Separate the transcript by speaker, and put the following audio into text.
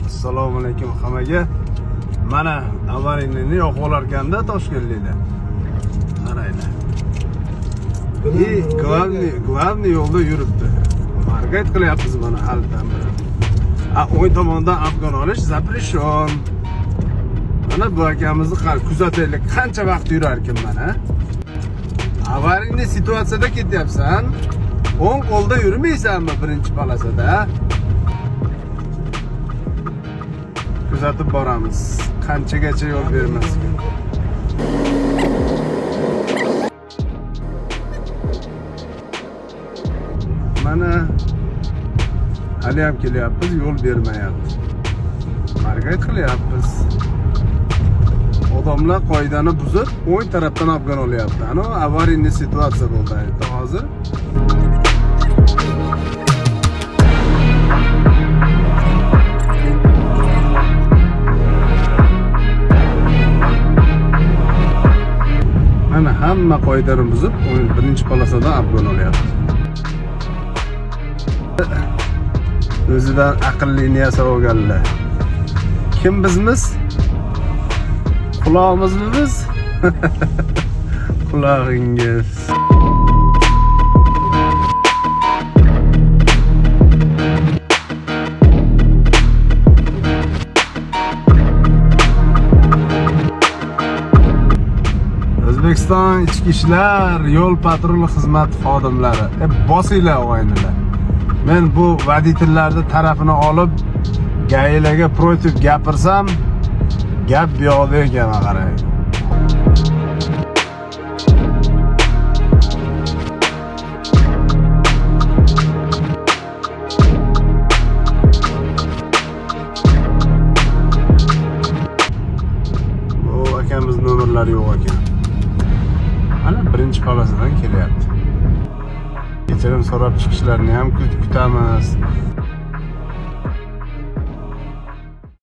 Speaker 1: Assalomu alaykum hammaga. Mana avariyni yo'q bo'larkanda Toshkentliklar. Qaranglar. Главный yo'lda yuribdi. Market qilyapmiz mana haldan beri. O'ng tomondan Afg'on olish zapreshon. Mana bu akamizni kuzataylik, qancha vaqt yurar ekan mana. Avariyni situatsiyada ketyapsan. O'ng qo'lda yurmaysanmi birinchi palasada? Kuzatib boramiz. Qanchagacha yo'l bermaskin. Mana hali ham kelyapmiz, yo'l bermayapti. Market qilyapmiz. Odamlar qoidani buzib, o'ng tarafdan Afg'on olyapti. Ana avariyni situatsiya bo'ldi hozir. Mana hamma qoidani buzib, birinchi polosadan Afg'on olyapti. O'zidan aqllini yasab olganlar. Kim bizmiz? Qulog'imizmi biz? Qulog'ingiz. O'zbekiston ichki ishlar yo'l patrul xizmati xodimlari, bosinglar o'g'aynilar. Men bu voditillarni tarafini olib, gailarga protiv gapirsam, gap bu yoqda ekan, qarang. Bu akamiz nomerlari yo'q ekan. Mana birinchi polosadan kelyapti. Kechirim so'rab chiqishlarini ham kutamiz.